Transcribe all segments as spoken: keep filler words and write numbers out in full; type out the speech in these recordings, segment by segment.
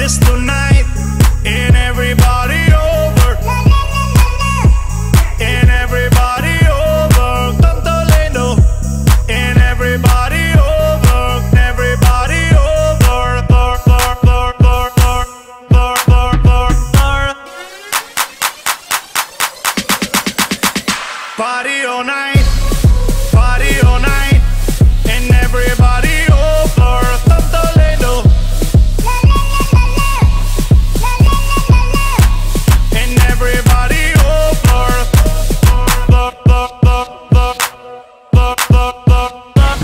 this tonight, and everybody over, and everybody over, tanto lindo, and everybody over, everybody over, for, for, for, for, for, for, for, for, for. Party all night, party all night, and everybody over, tanto lindo, and everybody over, for, for, for, for, for, for, for, for.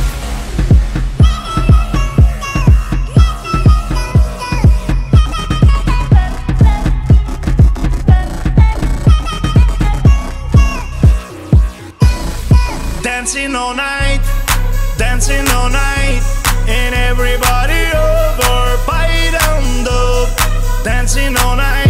Dancing all night, dancing all night, and everybody over, bailando, dancing all night.